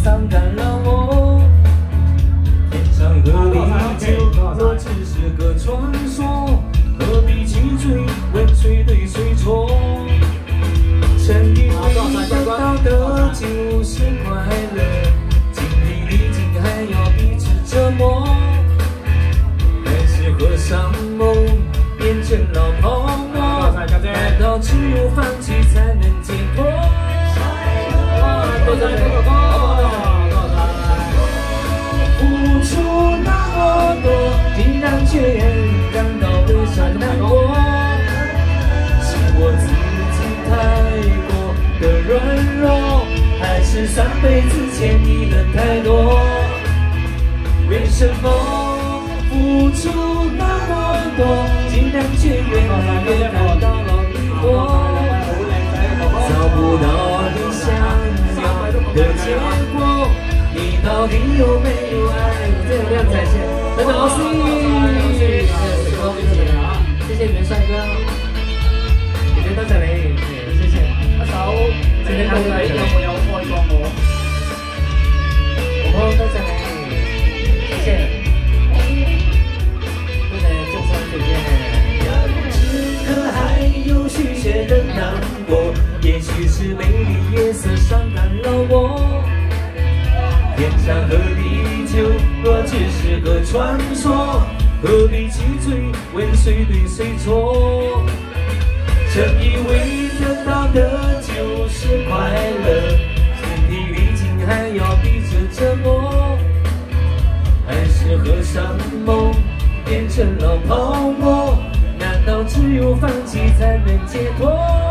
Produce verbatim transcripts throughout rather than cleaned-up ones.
伤感了我。天长和地久，若只是个传说，何必去追问谁对谁错？曾以为得到的就是快乐，经历历经还要彼此折磨，还是和尚梦变成了泡沫？难道只有放弃才能解脱？付出那么多，竟然却感到悲伤难过，是我自己太过的软弱，还是上辈子欠你的太多？为什么付出那么多，竟然却越来越感到了迷惑？找不到你想要的结果，你到底有没有爱？这个亮在线，等等老师，谢谢水哥，谢谢元帅哥，謝謝多謝你，謝謝阿嫂，謝謝各位有冇有愛過我？好，多謝你，謝謝，多謝正山姐姐。此刻還有許些的難過，也許是美麗夜色傷感了我。天長和地久，若只是個傳說，何必去追問誰對誰錯？曾以為得到的就是快樂，經歷歷經還要彼此折磨，還是和尚夢變成了泡沫？難道只有放棄才能解脫？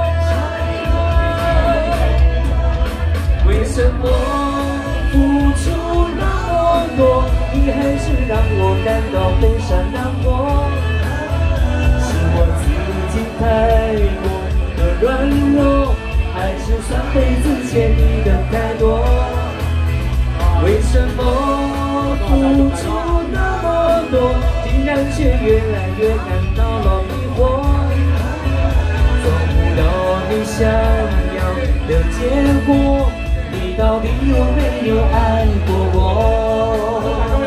為什麼付出那麼多，你還是讓我感到悲傷難過？是我自己太過的軟弱，還是上輩子欠你的太多？為什麼付出那麼多，竟然卻越來越感到了迷惑？找不到你想要的結果，你到底有沒有愛過我？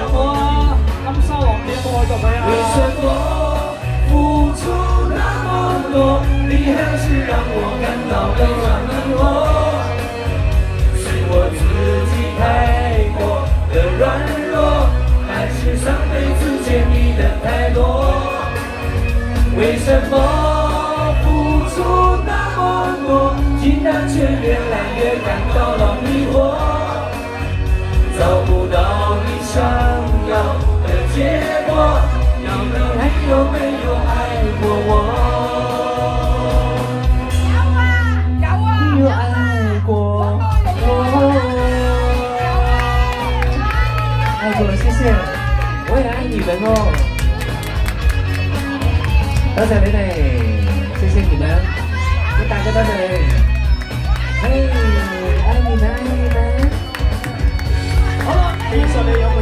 為什麼付出那麼多，你還是讓我感到悲傷迷惑？是我自己太過的軟弱，還是上輩子欠你的太多？為什麼付出那麼多，竟然卻越來越感到了迷惑？找不到你想要的結果，你還有沒有愛過我？有啊，有啊，你有愛過我？愛過，謝謝，我也愛你們哦。多謝你哋，謝謝你們，大家多謝你。嘿，愛你們，愛你們。好了，其實你有。